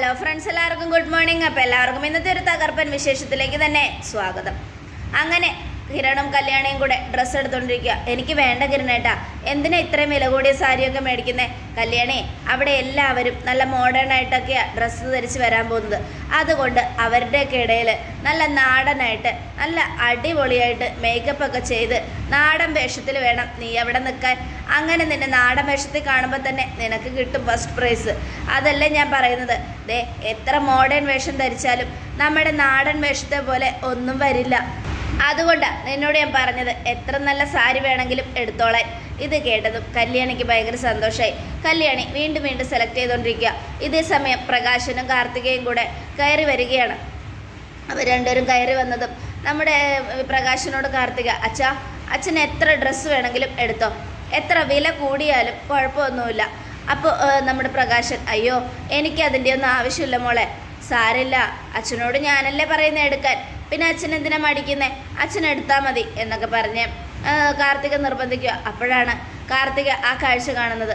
Hello friends, എല്ലാവർക്കും good morning. അപ്പോൾ എല്ലാവർക്കും ഇന്നത്തെ ഒരു തകർപ്പൻ വിശേഷത്തിലേക്ക് തന്നെ സ്വാഗതം. അങ്ങനെ കിരണും കല്യാണിയും കൂടെ ഡ്രസ്സ് എടുത്തുകൊണ്ടിരിക്കുക. എനിക്ക് വേണ്ട കിരണേട്ടാ, എന്തിനാ ഇത്രയും വില കൂടിയ സാരിയൊക്കെ മേടിക്കുന്നേ? കല്യാണി, അവിടെ എല്ലാവരും നല്ല മോഡേൺ ആയിട്ടൊക്കെയാണ് ഡ്രസ്സ് ധരിച്ച് വരാൻ പോകുന്നത്. അതുകൊണ്ട് അവരുടെയൊക്കെ ഇടയിൽ നല്ല നാടനായിട്ട് നല്ല അടിപൊളിയായിട്ട് മേക്കപ്പ് ഒക്കെ ചെയ്ത് നാടൻ വേഷത്തിൽ വേണം നീ അവിടെ നിൽക്കാൻ. അങ്ങനെ നിന്നെ നാടൻ വേഷത്തിൽ കാണുമ്പോൾ തന്നെ നിനക്ക് കിട്ടും ഫസ്റ്റ് പ്രൈസ്. അതല്ലേ ഞാൻ പറയുന്നത്. ദേ, എത്ര മോഡേൺ വേഷം ധരിച്ചാലും നമ്മുടെ നാടൻ വേഷത്തെ പോലെ ഒന്നും വരില്ല. അതുകൊണ്ടാണ് നിന്നോട് ഞാൻ പറഞ്ഞത്, എത്ര നല്ല സാരി വേണമെങ്കിലും എടുത്തോളാൻ. ഇത് കേട്ടതും കല്യാണിക്ക് ഭയങ്കര സന്തോഷമായി. കല്യാണി വീണ്ടും വീണ്ടും സെലക്ട് ചെയ്തുകൊണ്ടിരിക്കുക. ഇതേ സമയം പ്രകാശനും കാർത്തികയും കൂടെ കയറി വരികയാണ്. അവർ രണ്ടുപേരും കയറി വന്നതും നമ്മുടെ പ്രകാശനോട് കാർത്തിക, അച്ഛന് എത്ര ഡ്രസ്സ് വേണമെങ്കിലും എടുത്തോ, എത്ര വില കൂടിയാലും കുഴപ്പമൊന്നുമില്ല. അപ്പോൾ നമ്മുടെ പ്രകാശൻ, അയ്യോ എനിക്ക് അതിൻ്റെ ഒന്നും ആവശ്യമില്ല മോളെ, സാരില്ല, അച്ഛനോട് ഞാനല്ലേ പറയുന്നത് എടുക്കാൻ, പിന്നെ അച്ഛൻ എന്തിനാ മടിക്കുന്നേ, അച്ഛൻ എടുത്താൽ മതി എന്നൊക്കെ പറഞ്ഞ് കാർത്തിക നിർബന്ധിക്കുക. അപ്പോഴാണ് കാർത്തിക ആ കാഴ്ച കാണുന്നത്.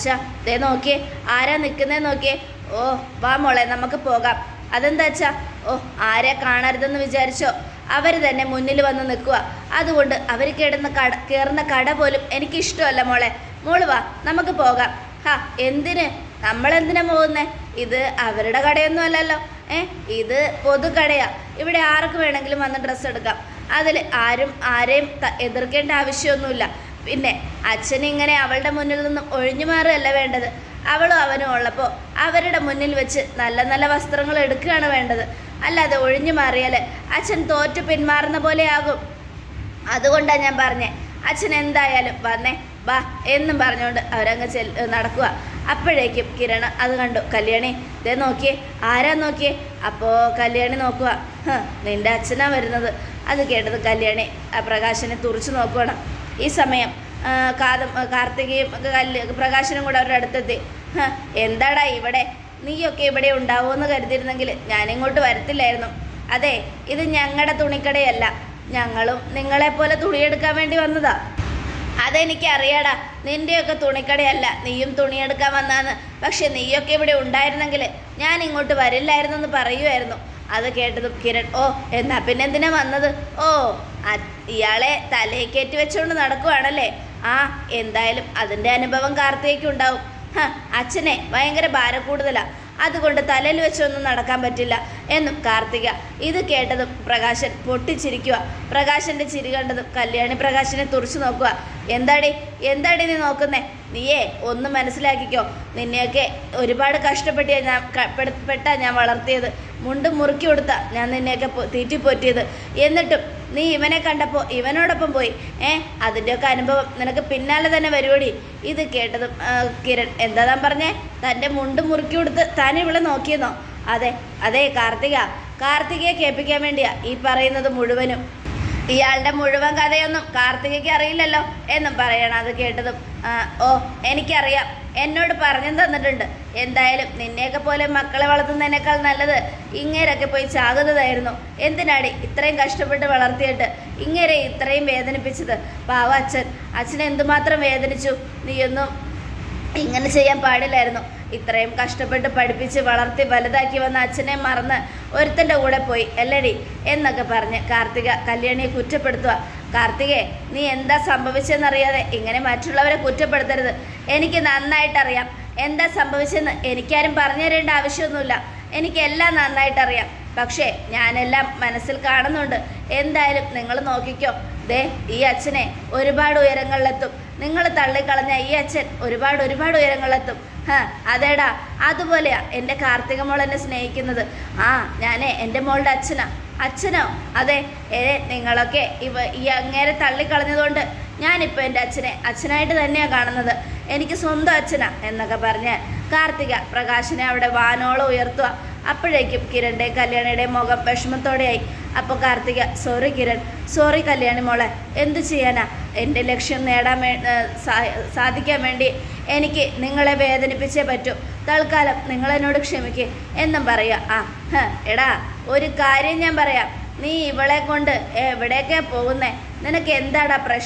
ദേ നോക്കിയേ, ആരാ നിൽക്കുന്നേ നോക്കിയേ. ഓ വാ മോളെ, നമുക്ക് പോകാം. അതെന്താ ഓ ആരെ കാണരുതെന്ന് വിചാരിച്ചോ? അവർ തന്നെ മുന്നിൽ വന്ന് നിൽക്കുക. അതുകൊണ്ട് അവർ കയറുന്ന കട പോലും എനിക്കിഷ്ടമല്ല മോളെ. മോള് വാ, നമുക്ക് പോകാം. എന്തിന്, നമ്മളെന്തിനാ പോകുന്നേ? ഇത് അവരുടെ കടയൊന്നും അല്ലല്ലോ, ഇത് പൊതുകടയാ. ഇവിടെ ആർക്ക് വേണമെങ്കിലും വന്ന് ഡ്രസ്സ് എടുക്കാം. അതിൽ ആരെയും എതിർക്കേണ്ട ആവശ്യമൊന്നുമില്ല. പിന്നെ അച്ഛനിങ്ങനെ അവളുടെ മുന്നിൽ നിന്നും ഒഴിഞ്ഞു മാറുകയല്ല വേണ്ടത്. അവളും അവനും ഉള്ളപ്പോൾ അവരുടെ മുന്നിൽ വെച്ച് നല്ല നല്ല വസ്ത്രങ്ങൾ എടുക്കുകയാണ് വേണ്ടത്. അല്ലാതെ ഒഴിഞ്ഞു മാറിയാൽ അച്ഛൻ തോറ്റു പിന്മാറുന്ന പോലെ ആകും. അതുകൊണ്ടാണ് ഞാൻ പറഞ്ഞേ, അച്ഛൻ എന്തായാലും വന്നേ വാ എന്നും പറഞ്ഞുകൊണ്ട് അവരങ്ങ് നടക്കുക. അപ്പോഴേക്കും കിരൺ അത് കണ്ടു. കല്യാണി, ഇതേ നോക്കിയേ, ആരാ നോക്കിയേ. അപ്പോൾ കല്യാണി നോക്കുക, നിന്റെ അച്ഛനാ വരുന്നത്. അത് കേട്ടത് കല്യാണി പ്രകാശനെ തുറിച്ച് നോക്കുകയാണ്. ഈ സമയം കാർത്തികയും പ്രകാശനും കൂടെ അവരുടെ അടുത്തെത്തി. എന്താടാ ഇവിടെ, നീയൊക്കെ ഇവിടെ ഉണ്ടാവുമെന്ന് കരുതിയിരുന്നെങ്കിൽ ഞാനിങ്ങോട്ട് വരത്തില്ലായിരുന്നു. അതെ, ഇത് ഞങ്ങളുടെ തുണിക്കടയല്ല, ഞങ്ങളും നിങ്ങളെപ്പോലെ തുണിയെടുക്കാൻ വേണ്ടി വന്നതാ. അതെനിക്കറിയാടാ, നിൻ്റെയൊക്കെ തുണിക്കടയല്ല, നീയും തുണിയെടുക്കാൻ വന്നാന്ന്. പക്ഷെ നീയൊക്കെ ഇവിടെ ഉണ്ടായിരുന്നെങ്കിൽ ഞാൻ ഇങ്ങോട്ട് വരില്ലായിരുന്നെന്ന് പറയുമായിരുന്നു. അത് കേട്ടതും കിരൺ, ഓ എന്നാ പിന്നെ എന്തിനാ വന്നത്? ഓ ഇയാളെ തലയെ കയറ്റി വെച്ചുകൊണ്ട് നടക്കുവാണല്ലേ. എന്തായാലും അതിൻ്റെ അനുഭവം കാർത്തികയ്ക്കുണ്ടാവും. അച്ഛനെ ഭയങ്കര ഭാരം കൂടുതലാണ്, അതുകൊണ്ട് തലയിൽ വെച്ചൊന്നും നടക്കാൻ പറ്റില്ല എന്നും കാർത്തിക. ഇത് കേട്ടതും പ്രകാശൻ പൊട്ടിച്ചിരിക്കുക. പ്രകാശൻ്റെ ചിരി കണ്ടതും കല്യാണി പ്രകാശനെ തുറച്ചു നോക്കുക. എന്താടി നീ നോക്കുന്നേ? നീയേ ഒന്ന് മനസ്സിലാക്കിക്കോ, നിന്നെയൊക്കെ ഒരുപാട് കഷ്ടപ്പെട്ടാ ഞാൻ വളർത്തിയത്, മുണ്ടും മുറുക്കി കൊടുത്താ ഞാൻ നിന്നെയൊക്കെ തീറ്റിപ്പോറ്റിയത്. എന്നിട്ടും നീ ഇവനെ കണ്ടപ്പോൾ ഇവനോടൊപ്പം പോയി. അതിൻ്റെയൊക്കെ അനുഭവം നിനക്ക് പിന്നാലെ തന്നെ വരുവോടി. ഇത് കേട്ടതും കിരൺ, എന്താ താൻ പറഞ്ഞേ? തൻ്റെ മുണ്ട് മുറുക്കി കൊടുത്ത് താൻ ഇവിടെ നോക്കിയെന്നോ? അതെ കാർത്തികയെ കേൾപ്പിക്കാൻ വേണ്ടിയാ ഈ പറയുന്നത് മുഴുവനും. ഇയാളുടെ മുഴുവൻ കഥയൊന്നും കാർത്തികയ്ക്ക് അറിയില്ലല്ലോ എന്നും പറയണം. അത് കേട്ടതും, ഓ എനിക്കറിയാം, എന്നോട് പറഞ്ഞു തന്നിട്ടുണ്ട്. എന്തായാലും നിന്നെയൊക്കെ പോലെ മക്കളെ വളർത്തുന്നതിനേക്കാൾ നല്ലത് ഇങ്ങേരൊക്കെ പോയി ചാകുന്നതായിരുന്നു. എന്തിനാടി ഇത്രയും കഷ്ടപ്പെട്ട് വളർത്തിയിട്ട് ഇങ്ങേരെ ഇത്രയും വേദനിപ്പിച്ചത്? പാവ അച്ഛൻ എന്തുമാത്രം വേദനിച്ചു. നീയൊന്നും ഇങ്ങനെ ചെയ്യാൻ പാടില്ലായിരുന്നു. ഇത്രയും കഷ്ടപ്പെട്ട് പഠിപ്പിച്ച് വളർത്തി വലുതാക്കി വന്ന അച്ഛനെ മറന്ന് ഒരുത്തൻ്റെ കൂടെ പോയി അല്ലേടി എന്നൊക്കെ പറഞ്ഞ് കാർത്തിക കല്യാണിയെ കുറ്റപ്പെടുത്തുക. കാർത്തികേ, നീ എന്താ സംഭവിച്ചെന്നറിയാതെ ഇങ്ങനെ മറ്റുള്ളവരെ കുറ്റപ്പെടുത്തരുത്. എനിക്ക് നന്നായിട്ടറിയാം എന്താ സംഭവിച്ചെന്ന്. എനിക്കാരും പറഞ്ഞു തരേണ്ട ആവശ്യമൊന്നുമില്ല, എനിക്കെല്ലാം നന്നായിട്ടറിയാം. പക്ഷേ ഞാനെല്ലാം മനസ്സിൽ കാണുന്നുണ്ട്. എന്തായാലും നിങ്ങൾ നോക്കിക്കോ, ദേ ഈ അച്ഛനെ ഒരുപാട് ഉയരങ്ങളിലെത്തും. നിങ്ങൾ തള്ളിക്കളഞ്ഞ ഈ അച്ഛൻ ഒരുപാട് ഉയരങ്ങളിലെത്തും. അതേടാ, അതുപോലെയാ എൻ്റെ കാർത്തിക മോൾ എന്നെ സ്നേഹിക്കുന്നത്. ഞാനേ എൻ്റെ മോളുടെ അച്ഛനോ? അതെ, നിങ്ങളൊക്കെ ഈ അങ്ങേരെ തള്ളിക്കളഞ്ഞതുകൊണ്ട് ഞാനിപ്പോൾ എൻ്റെ അച്ഛനായിട്ട് തന്നെയാണ് കാണുന്നത്. എനിക്ക് സ്വന്തം അച്ഛനാ എന്നൊക്കെ പറഞ്ഞ് കാർത്തിക പ്രകാശനെ അവിടെ വാനോളം ഉയർത്തുക. അപ്പോഴേക്കും കിരണിൻ്റെ കല്യാണിയുടെ മുഖം വിഷമത്തോടെയായി. അപ്പോൾ കാർത്തിക, സോറി കിരൺ, സോറി കല്യാണി മോളെ, എന്തു ചെയ്യാനാ? എൻ്റെ ലക്ഷ്യം സാധിക്കാൻ വേണ്ടി എനിക്ക് നിങ്ങളെ വേദനിപ്പിച്ചേ പറ്റൂ. തൽക്കാലം നിങ്ങളെന്നോട് ക്ഷമിക്കുക എന്നും പറയുക. എടാ, ഒരു കാര്യം ഞാൻ പറയാം, നീ ഇവളെ കൊണ്ട് എവിടേക്കാ പോകുന്നേ? നിനക്ക് എന്താടാ പ്രശ്നം?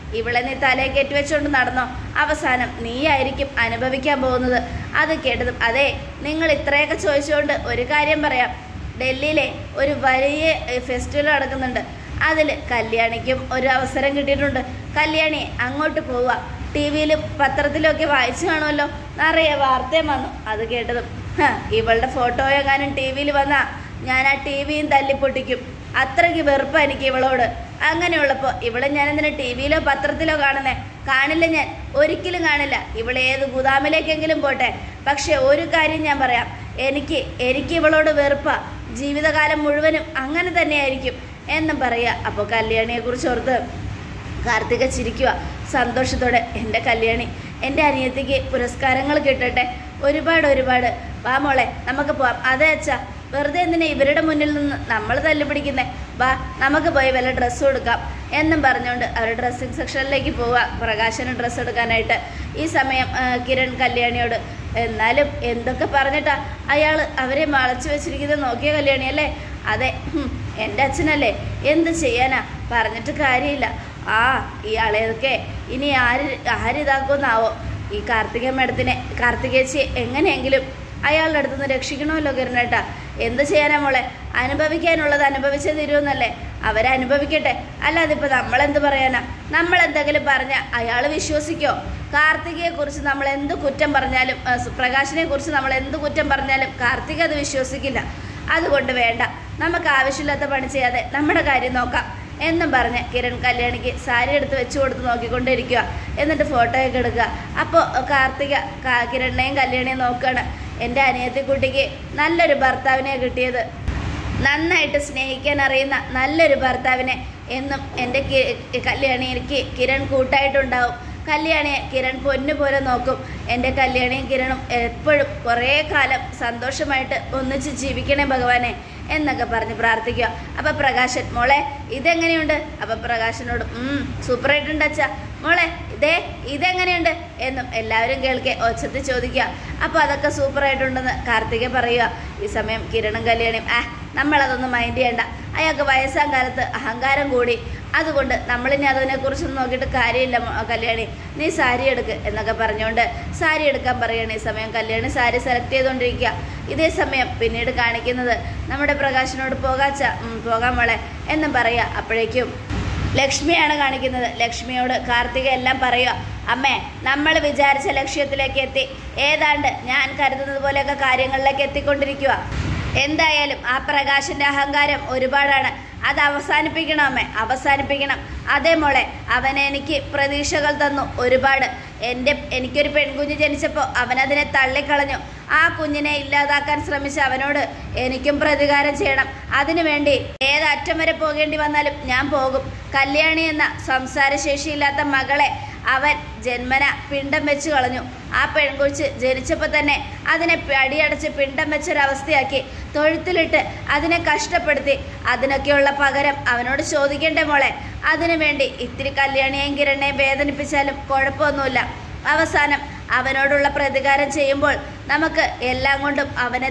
ഇവളെ നീ തലയെ കെട്ടിവെച്ചുകൊണ്ട് നടന്നോ, അവസാനം നീയായിരിക്കും അനുഭവിക്കാൻ പോകുന്നത്. അത് കേട്ടതും അതെ, നിങ്ങൾ ഇത്രയൊക്കെ ചോദിച്ചുകൊണ്ട് ഒരു കാര്യം പറയാം. ഡൽഹിയിലെ ഒരു വലിയ ഫെസ്റ്റിവൽ നടക്കുന്നുണ്ട്. അതിൽ കല്യാണിക്കും ഒരു അവസരം കിട്ടിയിട്ടുണ്ട്. കല്യാണി അങ്ങോട്ട് പോവുക. ടി വിയിലും പത്രത്തിലും ഒക്കെ വായിച്ചു കാണുമല്ലോ, നിറയെ വാർത്തയും വന്നു. അത് കേട്ടതും ഇവളുടെ ഫോട്ടോ എങ്ങാനും ടി വിയിൽ വന്നാൽ ഞാൻ ആ ടി വിയും തല്ലിപ്പൊട്ടിക്കും. അത്രയ്ക്ക് വെറുപ്പാണ് എനിക്ക് ഇവളോട്. അങ്ങനെയുള്ളപ്പോൾ ഇവളെ ഞാനെന്തിനാ ടി വിയിലോ പത്രത്തിലോ കാണുന്നേ? കാണില്ല, ഞാൻ ഒരിക്കലും കാണില്ല. ഇവളെ ഏത് ഗുദാമിലേക്കെങ്കിലും പോട്ടെ. പക്ഷെ ഒരു കാര്യം ഞാൻ പറയാം, എനിക്ക് ഇവളോട് വെറുപ്പാ. ജീവിതകാലം മുഴുവനും അങ്ങനെ തന്നെയായിരിക്കും എന്നും പറയുക. അപ്പോൾ കല്യാണിയെക്കുറിച്ച് ഓർത്ത് കാർത്തിക ചിരിക്കുക സന്തോഷത്തോടെ. എൻ്റെ കല്യാണി, എൻ്റെ അനിയത്തിക്ക് പുരസ്കാരങ്ങൾ കിട്ടട്ടെ, ഒരുപാട്. വാ മോളെ, നമുക്ക് പോവാം. അതെ അച്ഛാ, വെറുതെ എന്തിനാ ഇവരുടെ മുന്നിൽ നിന്ന് നമ്മൾ തല്ലുപിടിക്കുന്നേ? വാ, നമുക്ക് പോയി വല്ല ഡ്രസ്സ് കൊടുക്കാം എന്നും പറഞ്ഞുകൊണ്ട് അവർ ഡ്രസ്സിങ് സെക്ഷനിലേക്ക് പോവുക, പ്രകാശന് ഡ്രസ്സ് എടുക്കാനായിട്ട്. ഈ സമയം കിരൺ കല്യാണിയോട്, എന്നാലും എന്തൊക്കെ പറഞ്ഞിട്ടാ അയാൾ അവരെ വളച്ചു വെച്ചിരിക്കുന്നത് നോക്കിയ കല്യാണി അല്ലേ? അതെ, എൻ്റെ അച്ഛനല്ലേ, എന്ത് ചെയ്യാനാ, പറഞ്ഞിട്ട് കാര്യമില്ല. ഇയാളെയൊക്കെ ഇനി ആരിതാക്കുമെന്നാവോ. ഈ കാർത്തിക മേഡത്തിനെ, കാർത്തികേച്ചിയെ എങ്ങനെയെങ്കിലും അയാളുടെ അടുത്തുനിന്ന് രക്ഷിക്കണമല്ലോ കിരണേട്ടാ. എന്ത് ചെയ്യാനാ മോളെ, അനുഭവിക്കാനുള്ളത് അനുഭവിച്ചേ തീരുമെന്നല്ലേ? അവരനുഭവിക്കട്ടെ, അല്ലാതെ ഇപ്പം നമ്മളെന്ത് പറയാനാ? നമ്മളെന്തെങ്കിലും പറഞ്ഞാൽ അയാൾ വിശ്വസിക്കോ? കാർത്തികയെക്കുറിച്ച് നമ്മൾ എന്ത് കുറ്റം പറഞ്ഞാലും, പ്രകാശിനെ കുറിച്ച് നമ്മൾ എന്ത് കുറ്റം പറഞ്ഞാലും കാർത്തിക അത് വിശ്വസിക്കില്ല. അതുകൊണ്ട് വേണ്ട, നമുക്ക് ആവശ്യമില്ലാത്ത പണി ചെയ്യാതെ നമ്മുടെ കാര്യം നോക്കാം എന്നും പറഞ്ഞ് കിരൺ കല്യാണിക്ക് സാരി എടുത്ത് വെച്ച് കൊടുത്ത് നോക്കിക്കൊണ്ടിരിക്കുക. എന്നിട്ട് ഫോട്ടോയൊക്കെ എടുക്കുക. അപ്പോൾ കാർത്തിക കിരണിനെയും കല്യാണിയും നോക്കുകയാണ്. എൻ്റെ അനിയത്തിക്കുട്ടിക്ക് നല്ലൊരു ഭർത്താവിനെ കിട്ടിയത്, നന്നായിട്ട് സ്നേഹിക്കാൻ അറിയുന്ന നല്ലൊരു ഭർത്താവിനെ. എന്നും എൻ്റെ കല്യാണി എനിക്ക് കിരൺ കൂട്ടായിട്ടുണ്ടാവും. കല്യാണിയെ കിരൺ പൊന്നുപോലെ നോക്കും. എൻ്റെ കല്യാണിയും കിരണും എപ്പോഴും കുറേ കാലം സന്തോഷമായിട്ട് ഒന്നിച്ച് ജീവിക്കണേ ഭഗവാനെ എന്നൊക്കെ പറഞ്ഞ് പ്രാർത്ഥിക്കുക. അപ്പം പ്രകാശൻ, മോളെ ഇതെങ്ങനെയുണ്ട്? അപ്പം പ്രകാശനോട് സൂപ്പറായിട്ടുണ്ട് അച്ഛാ. മോളെ ഇതെങ്ങനെയുണ്ട് എന്നും എല്ലാവരും കേൾക്കെ ഒച്ചത്തിൽ ചോദിക്കുക. അപ്പോൾ അതൊക്കെ സൂപ്പറായിട്ടുണ്ടെന്ന് കാർത്തിക പറയുക. ഈ സമയം കിരണും കല്യാണിയും നമ്മളതൊന്നും മൈൻഡ് ചെയ്യണ്ട, അയാൾക്ക് വയസ്സാം കാലത്ത് അഹങ്കാരം കൂടി, അതുകൊണ്ട് നമ്മളിനി അതിനെക്കുറിച്ചൊന്നും നോക്കിയിട്ട് കാര്യമില്ല കല്യാണി, നീ സാരി എടുക്ക് എന്നൊക്കെ പറഞ്ഞുകൊണ്ട് സാരി എടുക്കാൻ പറയുകയാണ്. ഈ സമയം കല്യാണി സാരി സെലക്ട് ചെയ്തുകൊണ്ടിരിക്കുക. ഇതേ സമയം പിന്നീട് കാണിക്കുന്നത് നമ്മുടെ പ്രകാശനോട് പോകാൻ മോളെ എന്നും പറയുക. അപ്പോഴേക്കും ലക്ഷ്മിയാണ് കാണിക്കുന്നത്. ലക്ഷ്മിയോട് കാർത്തിക എല്ലാം പറയുക. അമ്മേ, നമ്മൾ വിചാരിച്ച ലക്ഷ്യത്തിലേക്ക് എത്തി, ഏതാണ്ട് ഞാൻ കരുതുന്നത് പോലെയൊക്കെ കാര്യങ്ങളിലേക്ക് എത്തിക്കൊണ്ടിരിക്കുക. എന്തായാലും ആ പ്രകാശിൻ്റെ അഹങ്കാരം ഒരുപാടാണ്, അത് അവസാനിപ്പിക്കണം അമ്മേ, അവസാനിപ്പിക്കണം. അതേ മോളെ, അവൻ എനിക്ക് പ്രതീക്ഷകൾ തന്നു ഒരുപാട്. എനിക്കൊരു പെൺകുഞ്ഞ് ജനിച്ചപ്പോൾ അവനതിനെ തള്ളിക്കളഞ്ഞു. ആ കുഞ്ഞിനെ ഇല്ലാതാക്കാൻ ശ്രമിച്ച അവനോട് എനിക്കും പ്രതികാരം ചെയ്യണം. അതിനുവേണ്ടി ഏതറ്റം വരെ പോകേണ്ടി വന്നാലും ഞാൻ പോകും. കല്യാണി എന്ന സംസാരശേഷിയില്ലാത്ത മകളെ അവൻ ജന്മന പിണ്ടം വെച്ച് കളഞ്ഞു. ആ പെൺകുച്ച് ജനിച്ചപ്പോൾ തന്നെ അതിനെ അടിയടച്ച് പിണ്ടം വെച്ചൊരവസ്ഥയാക്കി, തൊഴുത്തിലിട്ട് അതിനെ കഷ്ടപ്പെടുത്തി. അതിനൊക്കെയുള്ള പകരം അവനോട് ചോദിക്കേണ്ടേ മോളെ? അതിനു വേണ്ടി ഇത്തിരി കല്യാണിയെയും കിരണിനെയും വേദനിപ്പിച്ചാലും കുഴപ്പമൊന്നുമില്ല. അവസാനം അവനോടുള്ള പ്രതികാരം ചെയ്യുമ്പോൾ നമുക്ക് എല്ലാം കൊണ്ടും അവനെ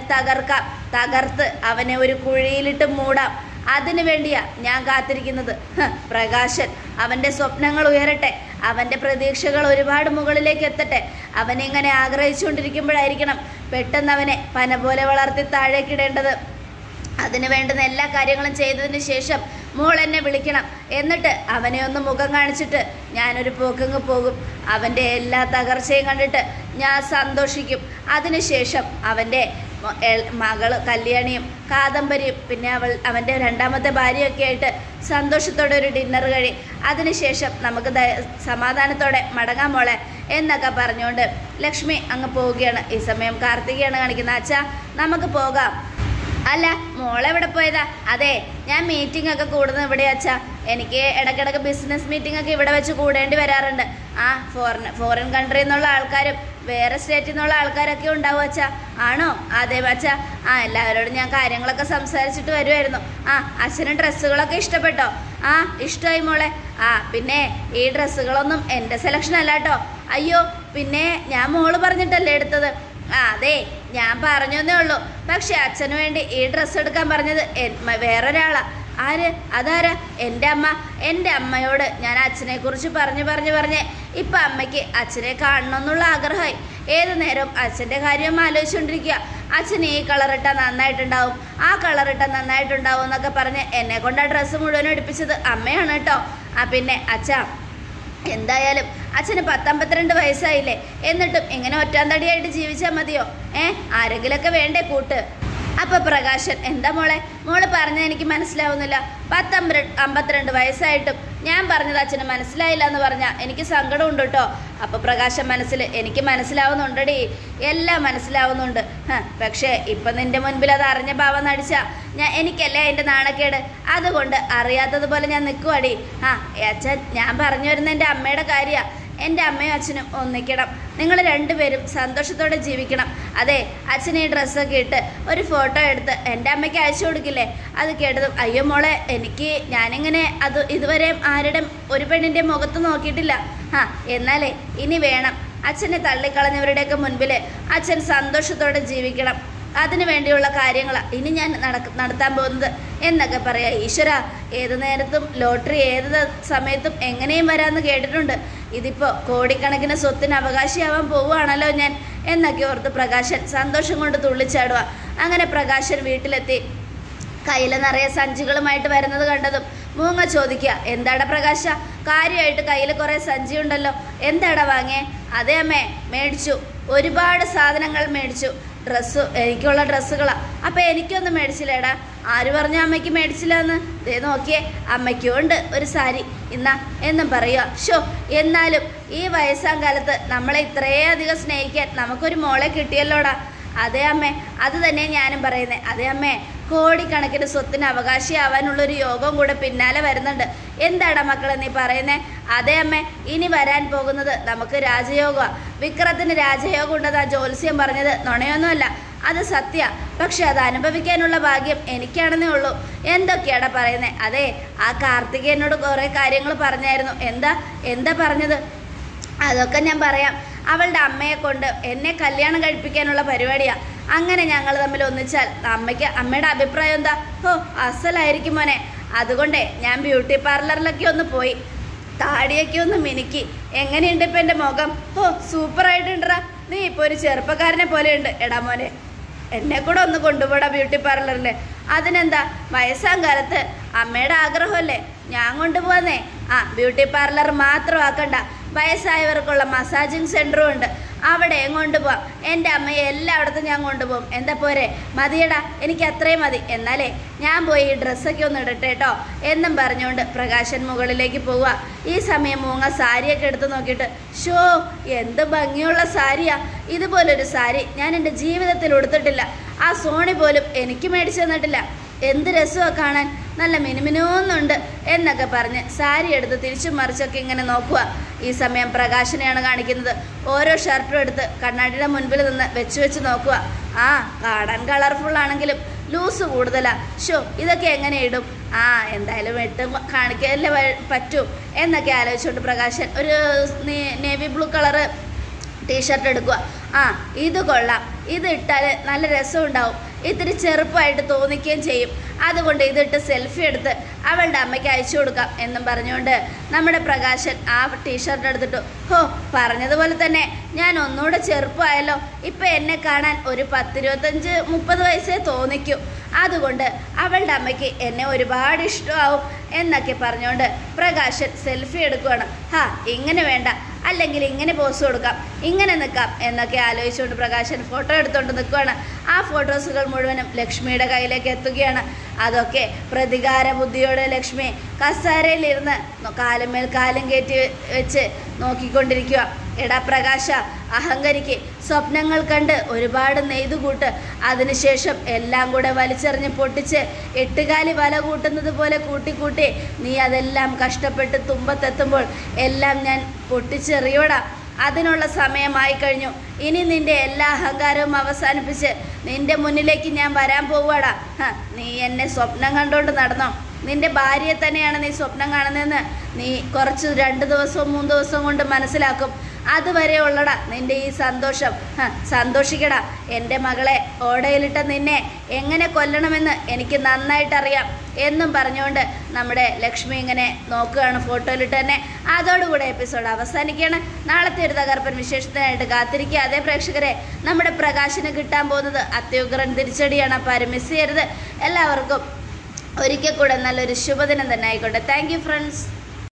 തകർത്ത് അവനെ ഒരു കുഴിയിലിട്ട് മൂടാം. അതിനു വേണ്ടിയാ ഞാൻ കാത്തിരിക്കുന്നത്. പ്രകാശൻ, അവൻ്റെ സ്വപ്നങ്ങൾ ഉയരട്ടെ, അവൻ്റെ പ്രതീക്ഷകൾ ഒരുപാട് മുകളിലേക്ക് എത്തട്ടെ. അവനിങ്ങനെ ആഗ്രഹിച്ചുകൊണ്ടിരിക്കുമ്പോഴായിരിക്കണം പെട്ടെന്ന് അവനെ പന പോലെ വളർത്തി താഴേക്കിടേണ്ടത്. അതിന് വേണ്ടുന്ന എല്ലാ കാര്യങ്ങളും ചെയ്തതിന് ശേഷം മോൾ എന്നെ വിളിക്കണം. എന്നിട്ട് അവനെ ഒന്ന് മുഖം കാണിച്ചിട്ട് ഞാനൊരു പോക്കങ്ങ് പോകും. അവൻ്റെ എല്ലാ തകർച്ചയും കണ്ടിട്ട് ഞാൻ സന്തോഷിക്കും. അതിനുശേഷം അവൻ്റെ മകള് കല്യാണിയും കാദംബരിയും പിന്നെ അവൻ്റെ രണ്ടാമത്തെ ഭാര്യയൊക്കെ ആയിട്ട് സന്തോഷത്തോടെ ഒരു ഡിന്നർ കഴിയും. അതിനുശേഷം നമുക്ക് സമാധാനത്തോടെ മടങ്ങാൻ മോളെ എന്നൊക്കെ പറഞ്ഞുകൊണ്ട് ലക്ഷ്മി അങ്ങ് പോവുകയാണ്. ഈ സമയം കാർത്തികയാണ് കാണിക്കുന്നത്. അച്ഛാ, നമുക്ക് പോകാം. അല്ല, മോളെവിടെ പോയതാ? അതെ, ഞാൻ മീറ്റിംഗ് ഒക്കെ കൂടുന്നത് ഇവിടെ അച്ഛാ. എനിക്ക് ഇടയ്ക്കിടയ്ക്ക് ബിസിനസ് മീറ്റിംഗ് ഒക്കെ ഇവിടെ വെച്ച് കൂടേണ്ടി വരാറുണ്ട്. ഫോറിൻ കൺട്രിയിൽ നിന്നുള്ള ആൾക്കാരും വേറെ സ്റ്റേറ്റിൽ നിന്നുള്ള ആൾക്കാരൊക്കെ ഉണ്ടാവും അച്ഛാ. ആണോ? അതെ അച്ഛാ. എല്ലാവരോടും ഞാൻ കാര്യങ്ങളൊക്കെ സംസാരിച്ചിട്ട് വരുമായിരുന്നു. അച്ഛന് ഡ്രസ്സുകളൊക്കെ ഇഷ്ടപ്പെട്ടോ? ഇഷ്ടമായി മോളെ. പിന്നെ ഈ ഡ്രസ്സുകളൊന്നും എൻ്റെ സെലക്ഷൻ അല്ല കേട്ടോ. അയ്യോ, പിന്നെ ഞാൻ മോള് പറഞ്ഞിട്ടല്ലേ എടുത്തത്. അതെ, ഞാൻ പറഞ്ഞേ ഉള്ളൂ. പക്ഷെ അച്ഛന് വേണ്ടി ഈ ഡ്രസ്സ് എടുക്കാൻ പറഞ്ഞത് വേറൊരാളാ. ആര്? അതാരാ? എൻ്റെ അമ്മ. എൻ്റെ അമ്മയോട് ഞാൻ അച്ഛനെക്കുറിച്ച് പറഞ്ഞ് ഇപ്പം അമ്മയ്ക്ക് അച്ഛനെ കാണണമെന്നുള്ള ആഗ്രഹമായി. ഏതു നേരം അച്ഛൻ്റെ കാര്യം ആലോചിച്ചുകൊണ്ടിരിക്കുക. അച്ഛൻ ഈ കളറിട്ടാൽ നന്നായിട്ടുണ്ടാവും, ആ കളറിട്ടാൽ നന്നായിട്ടുണ്ടാവും എന്നൊക്കെ പറഞ്ഞ് എന്നെ കൊണ്ട് ആ ഡ്രസ്സ് മുഴുവൻ എടുപ്പിച്ചത് അമ്മയാണ് കേട്ടോ. പിന്നെ അച്ഛാ, എന്തായാലും അച്ഛന് 52 വയസ്സായില്ലേ, എന്നിട്ടും ഇങ്ങനെ ഒറ്റാന്തടിയായിട്ട് ജീവിച്ചാൽ മതിയോ? ആരെങ്കിലൊക്കെ വേണ്ടേ കൂട്ട്? അപ്പം പ്രകാശൻ, എന്താ മോള് പറഞ്ഞത് എനിക്ക് മനസ്സിലാവുന്നില്ല. 52 വയസ്സായിട്ടും ഞാൻ പറഞ്ഞത് അച്ഛന് മനസ്സിലായില്ല എന്ന് പറഞ്ഞാൽ എനിക്ക് സങ്കടമുണ്ട് കേട്ടോ. അപ്പം പ്രകാശൻ മനസ്സിൽ, എനിക്ക് മനസ്സിലാവുന്നുണ്ടടി, എല്ലാം മനസ്സിലാവുന്നുണ്ട്. പക്ഷേ ഇപ്പം നിന്റെ മുൻപിൽ അത് അറിഞ്ഞ ഭാവം നടിച്ചാൽ എനിക്കല്ലേ അതിൻ്റെ നാണക്കേട്. അതുകൊണ്ട് അറിയാത്തതുപോലെ ഞാൻ നിൽക്കുവാടി. അച്ഛൻ, ഞാൻ പറഞ്ഞു വരുന്ന എൻ്റെ അമ്മയുടെ കാര്യമാണ്. എൻ്റെ അമ്മയും അച്ഛനും ഒന്നിക്കണം. നിങ്ങൾ രണ്ടുപേരും സന്തോഷത്തോടെ ജീവിക്കണം. അതെ, അച്ഛൻ ഈ ഡ്രസ്സൊക്കെ ഇട്ട് ഒരു ഫോട്ടോ എടുത്ത് എൻ്റെ അമ്മയ്ക്ക് അയച്ചു കൊടുക്കില്ലേ? അത് കേട്ടതും, അയ്യോ മോളെ, ഞാനിങ്ങനെ അത് ഇതുവരെ ആരുടെ ഒരു പെണ്ണിൻ്റെ മുഖത്ത് നോക്കിയിട്ടില്ല. എന്നാലേ ഇനി വേണം. അച്ഛനെ തള്ളിക്കളഞ്ഞവരുടെയൊക്കെ മുൻപിൽ അച്ഛൻ സന്തോഷത്തോടെ ജീവിക്കണം. അതിനു വേണ്ടിയുള്ള കാര്യങ്ങളാണ് ഇനി ഞാൻ നടത്താൻ പോകുന്നത് എന്നൊക്കെ പറയാം. ഈശ്വര, ഏത് നേരത്തും ലോട്ടറി ഏത് സമയത്തും എങ്ങനെയും വരാമെന്ന് കേട്ടിട്ടുണ്ട്. ഇതിപ്പോൾ കോടിക്കണക്കിന് സ്വത്തിന് അവകാശിയാവാൻ പോവുകയാണല്ലോ ഞാൻ എന്നൊക്കെ ഓർത്ത് പ്രകാശൻ സന്തോഷം കൊണ്ട് തുള്ളിച്ചാടുക. അങ്ങനെ പ്രകാശൻ വീട്ടിലെത്തി കയ്യിൽ നിറയെ സഞ്ചികളുമായിട്ട് വരുന്നത് കണ്ടതും മൂങ്ങ ചോദിക്കുക, എന്താടാ പ്രകാശ, കാര്യമായിട്ട് കയ്യിൽ കുറേ സഞ്ചി ഉണ്ടല്ലോ, എന്താടാ വാങ്ങിയേ? അതേ അമ്മേ, മേടിച്ചു, ഒരുപാട് സാധനങ്ങൾ മേടിച്ചു. എനിക്കുള്ള ഡ്രസ്സുകളാണ്. അപ്പം എനിക്കൊന്നും മേടിച്ചില്ലേടാ? ആര് പറഞ്ഞ അമ്മയ്ക്ക് മേടിച്ചില്ല എന്ന്? ദേ നോക്കിയേ, അമ്മയ്ക്കും ഉണ്ട് ഒരു സാരി, ഇന്നാ എന്നും പറയുക. ഷോ, എന്നാലും ഈ വയസ്സാം കാലത്ത് നമ്മളെ ഇത്രയധികം സ്നേഹിക്കാൻ നമുക്കൊരു മോളെ കിട്ടിയല്ലോടാ. അതേ അമ്മേ, അത് തന്നെ ഞാനും പറയുന്നത്. അതേ അമ്മേ, കോടിക്കണക്കിന് സ്വത്തിന് അവകാശിയാവാനുള്ളൊരു യോഗം കൂടെ പിന്നാലെ വരുന്നുണ്ട്. എന്താടാ മക്കളെ നീ പറയുന്നേ? അതേ അമ്മേ, ഇനി വരാൻ പോകുന്നത് നമുക്ക് രാജയോഗമാണ്. വിക്രത്തിന് രാജയോഗം ഉണ്ടെന്നാ ജ്യോത്സ്യം പറഞ്ഞത് നുണയൊന്നുമല്ല, അത് സത്യ. പക്ഷെ അത് അനുഭവിക്കാനുള്ള ഭാഗ്യം എനിക്കാണെന്നേ ഉള്ളൂ. എന്തൊക്കെയാടാ പറയുന്നത്? അതെ, ആ കാർത്തികേയനോട് കുറേ കാര്യങ്ങൾ പറഞ്ഞായിരുന്നു. എന്താ പറഞ്ഞത്? അതൊക്കെ ഞാൻ പറയാം. അവളുടെ അമ്മയെ കൊണ്ട് എന്നെ കല്യാണം കഴിപ്പിക്കാനുള്ള പരിപാടിയാണ്. അങ്ങനെ ഞങ്ങൾ തമ്മിൽ ഒന്നിച്ചാൽ അമ്മയുടെ അഭിപ്രായം എന്താ? അസലായിരിക്കും മോനെ. അതുകൊണ്ടേ ഞാൻ ബ്യൂട്ടി പാർലറിലൊക്കെ ഒന്ന് പോയി താടിയൊക്കെ ഒന്ന് മിനുക്കി. എങ്ങനെയുണ്ട് ഇപ്പം എൻ്റെ മുഖം? സൂപ്പറായിട്ടുണ്ടാ, നീ ഇപ്പോൾ ഒരു ചെറുപ്പക്കാരനെ പോലെ ഉണ്ട്. എടാ മോനെ, എന്നെ കൂടെ ഒന്ന് കൊണ്ടുപോടാ ബ്യൂട്ടി പാർലറിൽ. അതിനെന്താ, വയസ്സാം കാലത്ത് അമ്മയുടെ ആഗ്രഹമല്ലേ, ഞാൻ കൊണ്ടുപോകുന്നേ. ബ്യൂട്ടി പാർലർ മാത്രം ആക്കണ്ട, വയസ്സായവർക്കുള്ള മസാജിങ് സെൻ്ററും ഉണ്ട്, അവിടെയും കൊണ്ടുപോകാം. എൻ്റെ അമ്മയെ എല്ലായിടത്തും ഞാൻ കൊണ്ടുപോകും. എന്താ പോരെ? മതിയടാ, എനിക്ക് അത്രയും മതി. എന്നാലേ ഞാൻ പോയി ഈ ഡ്രസ്സൊക്കെ ഒന്ന് ഇടട്ടെ കേട്ടോ എന്നും പറഞ്ഞുകൊണ്ട് പ്രകാശൻ മുകളിലേക്ക് പോവുക. ഈ സമയം മൂങ്ങ സാരിയൊക്കെ എടുത്ത് നോക്കിയിട്ട്, ഷോ, എന്ത് ഭംഗിയുള്ള സാരിയാ! ഇതുപോലൊരു സാരി ഞാൻ എൻ്റെ ജീവിതത്തിൽ ഉടുത്തിട്ടില്ല. ആ സോണി പോലും എനിക്ക് മേടിച്ചു തന്നിട്ടില്ല. എന്ത് രസമാണ് കാണാൻ, നല്ല മിനുമിനോന്നുണ്ട് എന്നൊക്കെ പറഞ്ഞ് സാരി എടുത്ത് തിരിച്ചും മറിച്ചൊക്കെ ഇങ്ങനെ നോക്കുക. ഈ സമയം പ്രകാശനെയാണ് കാണിക്കുന്നത്. ഓരോ ഷർട്ടും എടുത്ത് കണ്ണാടിയുടെ മുൻപിൽ നിന്ന് വെച്ച് നോക്കുക. കാണാൻ കളർഫുൾ ആണെങ്കിലും ലൂസ് കൂടുതലാ. ഷോ, ഇതൊക്കെ എങ്ങനെ ഇടും? എന്തായാലും ഇട്ട് കാണിക്കല്ലേ പറ്റൂ എന്നൊക്കെ ആലോചിച്ചുകൊണ്ട് പ്രകാശൻ ഒരു നേവി ബ്ലൂ കളറ് ടീഷർട്ട് എടുക്കുക. ഇത് കൊള്ളാം, ഇത് ഇട്ടാൽ നല്ല രസമുണ്ടാവും, ഇത്തിരി ചെറുപ്പമായിട്ട് തോന്നിക്കുകയും ചെയ്യും. അതുകൊണ്ട് ഇതിട്ട് സെൽഫി എടുത്ത് അവളുടെ അമ്മയ്ക്ക് അയച്ചു കൊടുക്കാം എന്നും പറഞ്ഞുകൊണ്ട് നമ്മുടെ പ്രകാശൻ ആ ടീഷർട്ട് എടുത്തിട്ടു. പറഞ്ഞതുപോലെ തന്നെ ഞാൻ ഒന്നുകൂടെ ചെറുപ്പമായല്ലോ. ഇപ്പം എന്നെ കാണാൻ ഒരു 10-25-30 വയസ്സേ തോന്നിക്കൂ. അതുകൊണ്ട് അവളുടെ അമ്മയ്ക്ക് എന്നെ ഒരുപാട് ഇഷ്ടമാവും എന്നൊക്കെ പറഞ്ഞുകൊണ്ട് പ്രകാശൻ സെൽഫി എടുക്കുകയാണ്. ഇങ്ങനെ വേണ്ട, അല്ലെങ്കിൽ ഇങ്ങനെ പോസ് കൊടുക്കാം, ഇങ്ങനെ നിൽക്കാം എന്നൊക്കെ ആലോചിച്ചുകൊണ്ട് പ്രകാശൻ ഫോട്ടോ എടുത്തുകൊണ്ട് നിൽക്കുകയാണ്. ആ ഫോട്ടോസുകൾ മുഴുവനും ലക്ഷ്മിയുടെ കയ്യിലേക്ക് എത്തുകയാണ്. അതൊക്കെ പ്രതികാര ബുദ്ധിയോടെ ലക്ഷ്മി കസേരയിലിരുന്ന് കാലുമേൽ കാലും കയറ്റി വെച്ച് നോക്കിക്കൊണ്ടിരിക്കുക. എടാ പ്രകാശ, അഹങ്കരിക്ക്, സ്വപ്നങ്ങൾ കണ്ട് ഒരുപാട് നെയ്തുകൂട്ട്, അതിനുശേഷം എല്ലാം കൂടെ വലിച്ചെറിഞ്ഞ് പൊട്ടിച്ച് 8 വല കൂട്ടുന്നത് പോലെ കൂട്ടി നീ അതെല്ലാം കഷ്ടപ്പെട്ട് തുമ്പത്തെത്തുമ്പോൾ എല്ലാം ഞാൻ പൊട്ടിച്ചെറിയോടാ. അതിനുള്ള സമയമായി കഴിഞ്ഞു. ഇനി നിന്റെ എല്ലാ അഹങ്കാരവും അവസാനിപ്പിച്ച് നിന്റെ മുന്നിലേക്ക് ഞാൻ വരാൻ പോവാടാ. നീ എന്നെ സ്വപ്നം കണ്ടുകൊണ്ട് നടന്നോ? നിന്റെ ഭാര്യയെ തന്നെയാണ് നീ സ്വപ്നം കാണുന്നതെന്ന് നീ കുറച്ച് 2 ദിവസവും 3 ദിവസവും കൊണ്ട് മനസ്സിലാക്കും. അതുവരെ ഉള്ളടാ നിൻ്റെ ഈ സന്തോഷം. സന്തോഷിക്കടാ. എൻ്റെ മകളെ ഓടയിലിട്ട നിന്നെ എങ്ങനെ കൊല്ലണമെന്ന് എനിക്ക് നന്നായിട്ടറിയാം എന്നും പറഞ്ഞുകൊണ്ട് നമ്മുടെ ലക്ഷ്മി ഇങ്ങനെ നോക്കുകയാണ് ഫോട്ടോയിലിട്ട് തന്നെ. അതോടുകൂടെ എപ്പിസോഡ് അവസാനിക്കുകയാണ്. നാളത്തെ ഒരു തകർപ്പൻ വിശേഷത്തിനായിട്ട് കാത്തിരിക്കുക. അതേ പ്രേക്ഷകരെ, നമ്മുടെ പ്രകാശിന് കിട്ടാൻ പോകുന്നത് അത്യുഗ്രൻ തിരിച്ചടിയാണ്. അപ്പോൾ ആരും മിസ് ചെയ്യരുത്. എല്ലാവർക്കും ഒരിക്കൽ കൂടെ നല്ലൊരു ശുഭദിനം തന്നെ ആയിക്കോട്ടെ. Thank you friends.